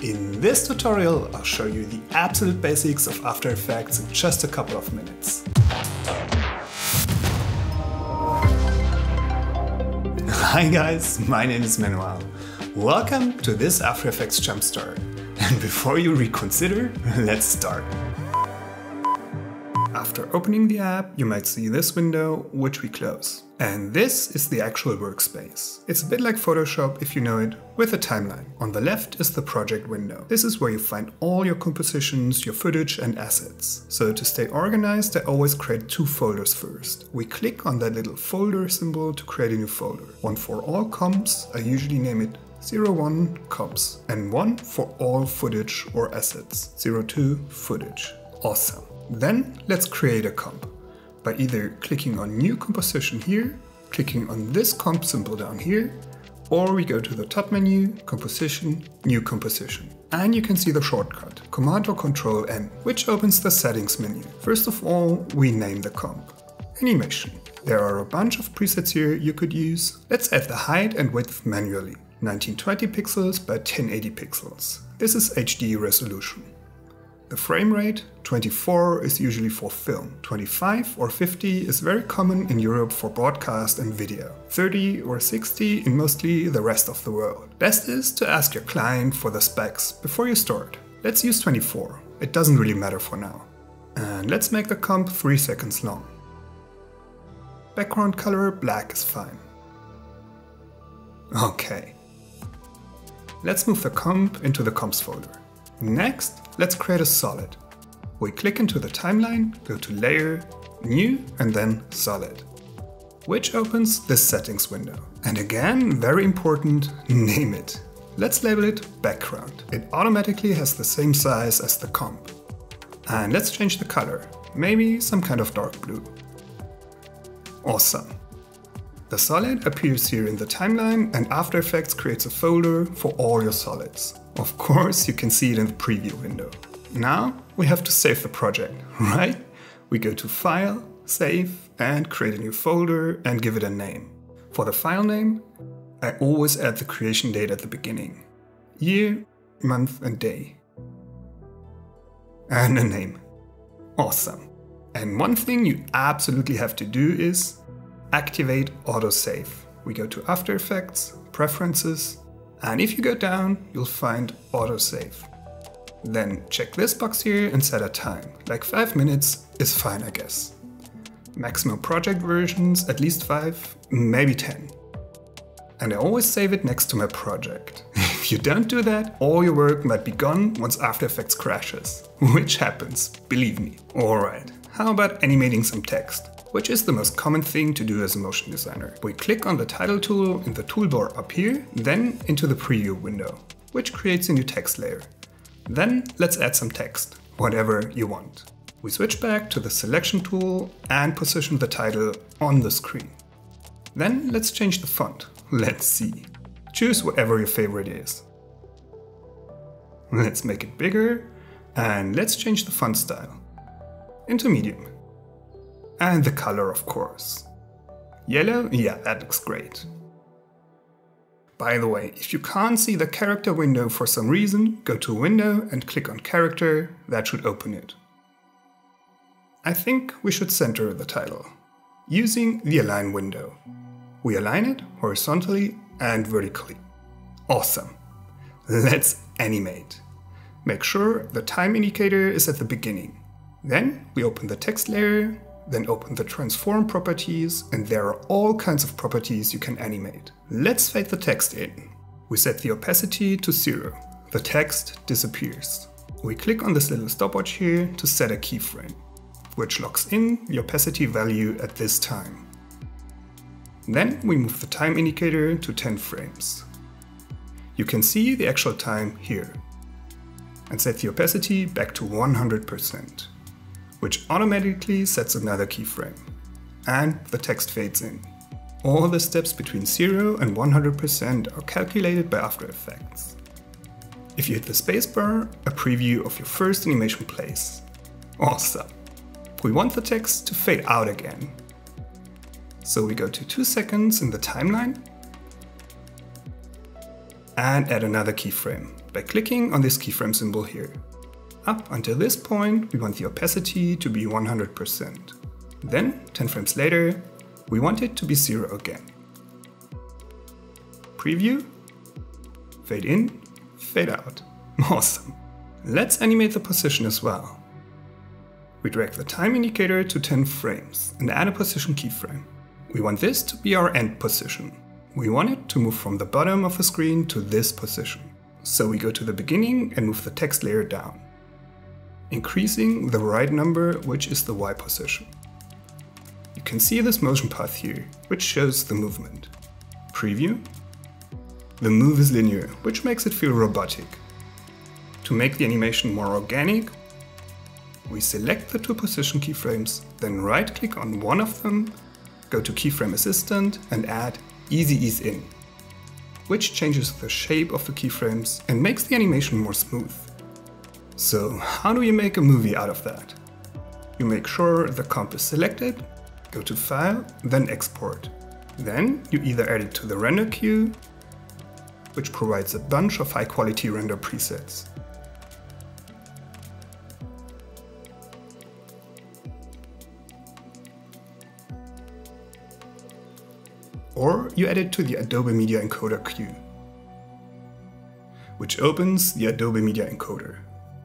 In this tutorial, I'll show you the absolute basics of After Effects in just a couple of minutes. Hi guys, my name is Manuel. Welcome to this After Effects Jumpstart. And before you reconsider, let's start. After opening the app, you might see this window, which we close. And this is the actual workspace. It's a bit like Photoshop if you know it, with a timeline. On the left is the project window. This is where you find all your compositions, your footage and assets. So to stay organized, I always create two folders first. We click on that little folder symbol to create a new folder. One for all comps, I usually name it 01 comps, and one for all footage or assets, 02 footage. Awesome. Then let's create a comp by either clicking on New Composition here, clicking on this comp symbol down here, or we go to the top menu, Composition, New Composition. And you can see the shortcut, Command or Control N, which opens the settings menu. First of all, we name the comp. Animation. There are a bunch of presets here you could use. Let's add the height and width manually. 1920 pixels by 1080 pixels. This is HD resolution. The frame rate, 24, is usually for film. 25 or 50 is very common in Europe for broadcast and video. 30 or 60 in mostly the rest of the world. Best is to ask your client for the specs before you start. Let's use 24. It doesn't really matter for now. And let's make the comp 3 seconds long. Background color, black is fine. Okay. Let's move the comp into the comps folder. Next, let's create a solid. We click into the timeline, go to Layer, New, and then Solid, which opens this settings window. And again, very important, name it. Let's label it Background. It automatically has the same size as the comp. And let's change the color, maybe some kind of dark blue. Awesome. The solid appears here in the timeline, and After Effects creates a folder for all your solids. Of course, you can see it in the preview window. Now we have to save the project, right? We go to File, Save, and create a new folder and give it a name. For the file name, I always add the creation date at the beginning. Year, month, and day. And a name. Awesome. And one thing you absolutely have to do is activate autosave. We go to After Effects, Preferences, and if you go down, you'll find autosave. Then check this box here and set a time. Like 5 minutes is fine, I guess. Maximum project versions, at least 5, maybe 10. And I always save it next to my project. If you don't do that, all your work might be gone once After Effects crashes. Which happens, believe me. Alright, how about animating some text? Which is the most common thing to do as a motion designer. We click on the title tool in the toolbar up here, then into the preview window, which creates a new text layer. Then let's add some text, whatever you want. We switch back to the selection tool and position the title on the screen. Then let's change the font. Let's see. Choose whatever your favorite is. Let's make it bigger, and let's change the font style into medium. And the color, of course. Yellow? Yeah, that looks great. By the way, if you can't see the character window for some reason, go to Window and click on Character. That should open it. I think we should center the title using the Align window. We align it horizontally and vertically. Awesome. Let's animate. Make sure the time indicator is at the beginning. Then we open the text layer, then open the transform properties, and there are all kinds of properties you can animate. Let's fade the text in. We set the opacity to 0. The text disappears. We click on this little stopwatch here to set a keyframe, which locks in the opacity value at this time. Then we move the time indicator to 10 frames. You can see the actual time here. And set the opacity back to 100%. Which automatically sets another keyframe. And the text fades in. All the steps between 0 and 100% are calculated by After Effects. If you hit the spacebar, a preview of your first animation plays. Awesome! We want the text to fade out again. So we go to 2 seconds in the timeline and add another keyframe by clicking on this keyframe symbol here. Up until this point, we want the opacity to be 100%. Then, 10 frames later, we want it to be 0 again. Preview, fade in, fade out. Awesome. Let's animate the position as well. We drag the time indicator to 10 frames and add a position keyframe. We want this to be our end position. We want it to move from the bottom of the screen to this position. So we go to the beginning and move the text layer down, increasing the right number, which is the Y position. You can see this motion path here, which shows the movement. Preview. The move is linear, which makes it feel robotic. To make the animation more organic, we select the 2 position keyframes, then right-click on one of them, go to Keyframe Assistant and add Easy Ease In, which changes the shape of the keyframes and makes the animation more smooth. So how do you make a movie out of that? You make sure the comp is selected, go to File, then Export. Then you either add it to the render queue, which provides a bunch of high-quality render presets. Or you add it to the Adobe Media Encoder queue, which opens the Adobe Media Encoder.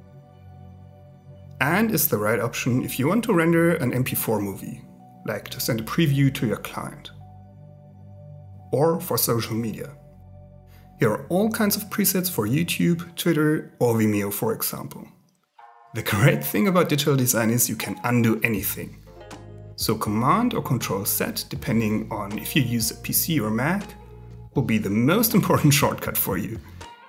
And is the right option if you want to render an MP4 movie, like to send a preview to your client. Or for social media. Here are all kinds of presets for YouTube, Twitter, or Vimeo, for example. The great thing about digital design is you can undo anything. So Command or Control Z, depending on if you use a PC or Mac, will be the most important shortcut for you.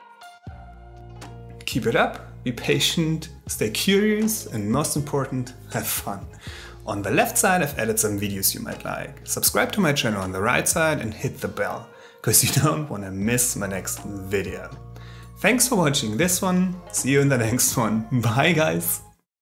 Keep it up, be patient, stay curious, and most important, have fun. On the left side I've added some videos you might like. Subscribe to my channel on the right side and hit the bell, because you don't want to miss my next video. Thanks for watching this one, see you in the next one, bye guys!